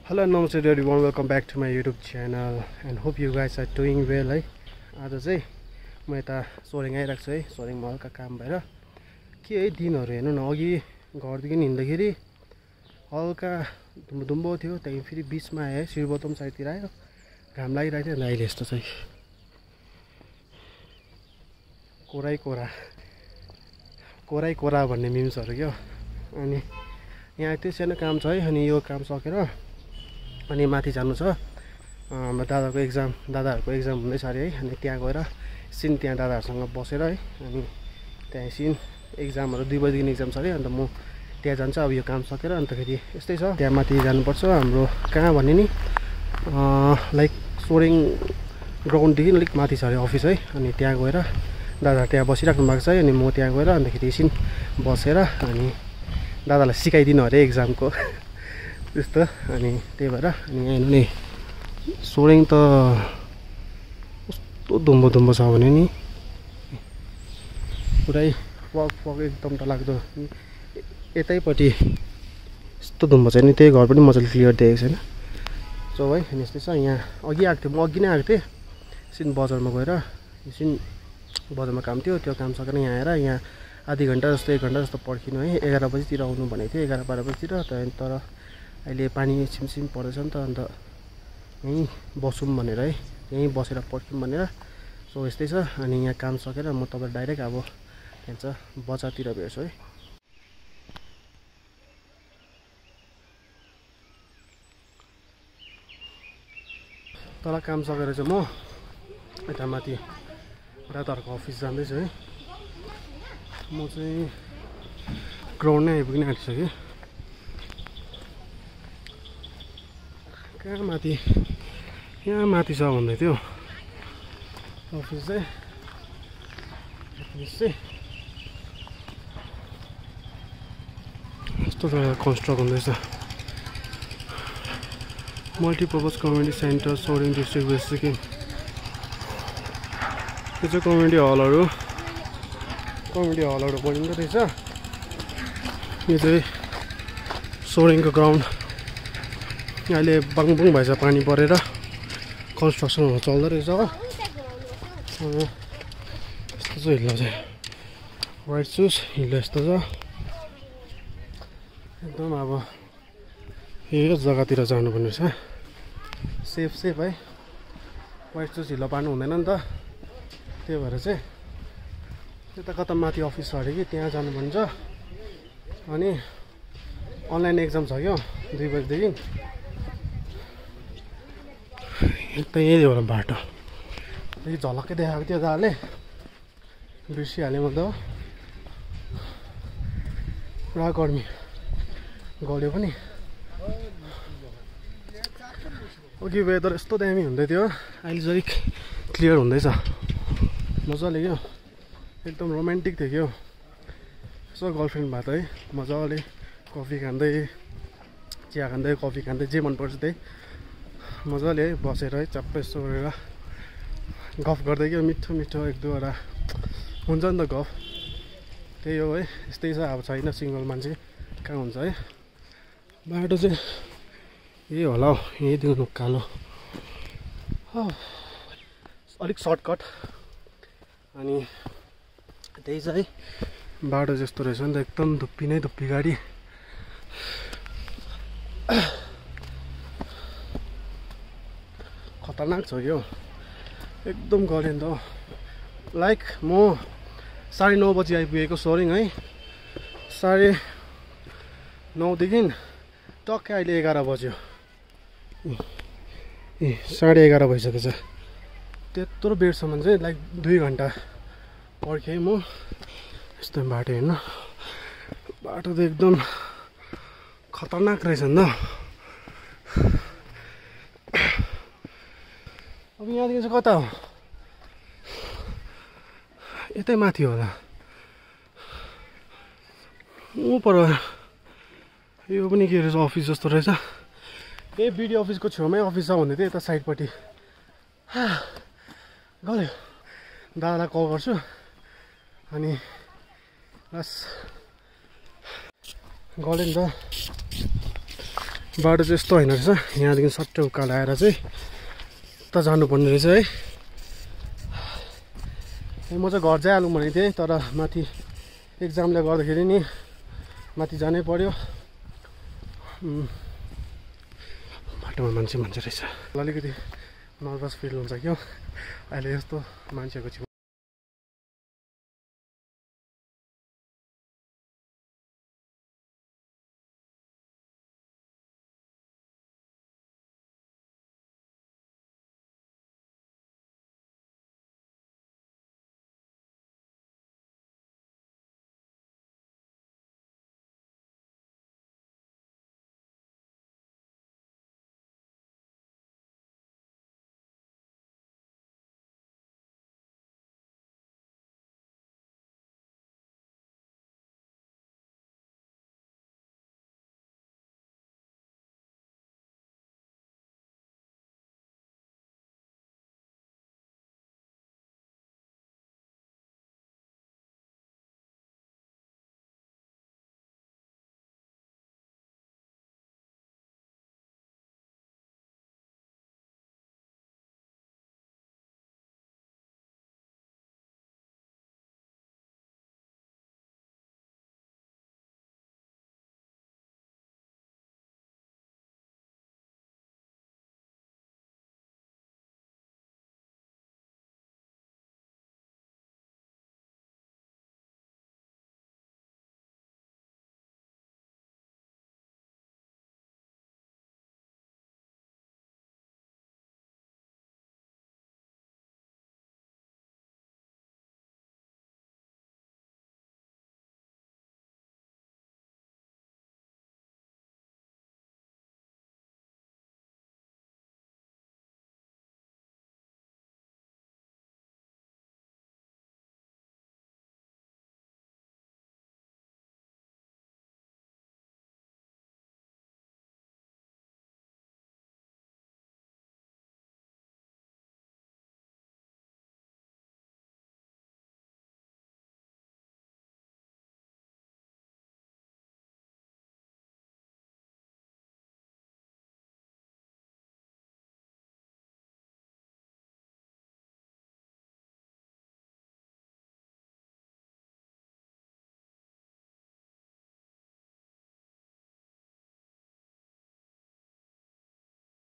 Hello, namaste everyone. Welcome back to my YouTube channel and hope you guys are doing well. है आज चाहिँ म यता सोरेङ आइरहेको छु है। सोरेङमा हल्का काम भएर के है दिनहरु हेर्नु न, अघि घरदेखि हिँड्दाखेरि हल्का धुम्बो थियो, त्यही फेरि बीचमा आए शिरबोतम साइडतिर आयो, घाम लागिरहेको थियो। अहिले यस्तो चाहिँ कोराई कोरा भन्ने मिम्सहरु क्या। अनि यहाँ त्यो सानो काम छ है, अनि यो काम सकेर अनि माथि जानु छ। दादाहरूको एक्जाम हुँदैछ अरे है। अनि त्यहाँ गएर एकछिन त्यहाँ दादाहरूसँग बसेर है, अनि त्यहाँ एकछिन एक्जामहरू 2 बजीदेखि एक्जाम छ अरे। अन्त म त्यहाँ जान्छु अब यो काम सकेर। अन्तखेरि यस्तै छ, त्यहाँ माथि जानुपर्छ। हाम्रो कहाँ भने नि लाइक सोरेङ ग्राउन्डदेखि अलिक माथि छ अरे अफिस है। अनि त्यहाँ गएर दादा त्यहाँ बसिराख्नु भएको छ है। अनि म त्यहाँ गएर अन्तखेरि एकछिन बसेर अनि दादालाई सिकाइदिनु अरे एक्जामको त्यस्तो। अनि त्यही भएर अनि यहाँ नि सोरेङ त कस्तो धुम्बो छ भने नि पुरै फक एकदम डरलाग्दो। यतैपट्टि यस्तो धुम्बो छ नि, त्यही घर पनि मजाले क्लियर देखेको छैन। सो है अनि यस्तै छ। यहाँ अघि आएको थिएँ, म अघि नै आएको थिएँ एकछिन बजारमा गएर। एकछिन बजारमा काम थियो, त्यो काम सकेर यहाँ आएर यहाँ आधी घन्टा जस्तो 1 घन्टा जस्तो पर्खिनु है। 11 बजीतिर आउनु भनेको थियो, 11-12 बजीतिर। तर अहिले पानी छिमछिम पर्दैछ नि त, अन्त यहीँ बसौँ भनेर है, यहीँ बसेर पर्खौँ भनेर। सो यस्तै छ। अनि यहाँ काम सकेर म तपाईँ डाइरेक्ट अब के भन्छ बजारतिर भेट्छु है। तल काम सकेर चाहिँ म यता माथि दादाहरूको अफिस जाँदैछु है। म चाहिँ ग्राउन्ड नै आइपुग्न आँटिसकेँ। कहाँ माथि, यहाँ माथि छ भन्दै थियो अफिस चाहिँ। यस्तो जग्गा कन्स्ट्रक्ट हुँदैछ। Multipurpose community centre Soreng district West Sikkim. यो चाहिँ कम्युनिटी हलहरू बनिँदो रहेछ। यो चाहिँ सोरेङको ग्राउन्ड अहिले बाङबुङ भएछ, पानी परेर कन्स्ट्रक्सनहरू चल्दो रहेछ हो। यस्तो छ हिल्लो चाहिँ, वाइट सुज हिल्लो यस्तो छ एकदम। अब यो जग्गातिर जानुपर्ने रहेछ, सेफ है। वाइट सुज हिल्लो पार्नु हुँदैन नि त, त्यही भएर चाहिँ यता कता माथि अफिस छ अरे कि त्यहाँ जानुपर्ने छ। अनि अनलाइन एक्जाम छ क्या 2 बजीदेखि। यता यही होला बाटो, यही झलक्कै देखाएको थियो दाले, बिर्सिहालेँ म त। पुरा गर्मी गल्यो पनि। अघि वेदर यस्तो दामी हुँदै थियो, अहिले चाहिँ क्लियर हुँदैछ मजाले क्या। एकदम रोमान्टिक थियो क्या। यसो गर्लफ्रेन्ड भए त है मजाले कफी खाँदै, चिया खाँदै, कफी खाँदै, जे मनपर्छ त्यही मजाले है बसेर है चप्पै यस्तो गरेर गफ गर्दै क्या। मिठो 1-2वटा हुन्छ नि त गफ, त्यही हो है। यस्तै छ, अब छैन सिङ्गल मान्छे कहाँ हुन्छ है। बाटो चाहिँ यही होला हौ, यहीदेखि उकालो अलिक सर्टकट। अनि त्यही छ है, बाटो जस्तो रहेछ नि त, एकदम धुप्पी नै धुप्पी गाडी। खतरनाक छ यो, एकदम गल्यो नि त। लाइक म 9:30 बजी आइपुगेको सोरेङ है। 9:30देखि टक्कै अहिले 11 बज्यो। 11:30 भइसकेछ। त्यत्रो बेरसम्म चाहिँ लाइक 2 घन्टा पर्खेँ म। यस्तो बाटो हेर्नु, बाटो त एकदम खतरनाक रहेछ नि त। अब यहाँदेखि चाहिँ कता हो, यतै माथि होला पर। यो पनि के रहेछ, अफिस जस्तो रहेछ। ए बिडियो अफिसको छेउमै अफिस छ भन्दै थियो, यता साइडपट्टि गल्यो। दादालाई कल गर्छु अनि बस गल्यो नि त। बाटो चाहिँ यस्तो होइन रहेछ, यहाँदेखि सट्टै उकालो आएर चाहिँ उता जानुपर्ने रहेछ है। म चाहिँ घर जाइहालौँ भनेको थिएँ, तर माथि एक्जामले गर्दाखेरि नि माथि जानै पर्यो। बाटोमा मान्छे रहेछ, अलिकति नर्भस फिल हुन्छ क्या अहिले यस्तो मान्छेको छेउ